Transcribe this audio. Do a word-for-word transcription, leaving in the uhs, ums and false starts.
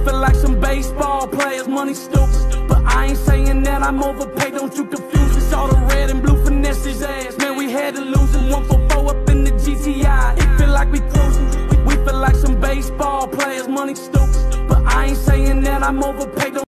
feel like some baseball players, money stupid, but I ain't saying that I'm overpaid, don't you confuse us. All the red and blue finesse his ass, man, we had to lose him. One for four up in the G T I, it feel like we cruising. We, we feel like some baseball players, money stupid, but I ain't saying that I'm overpaid, don't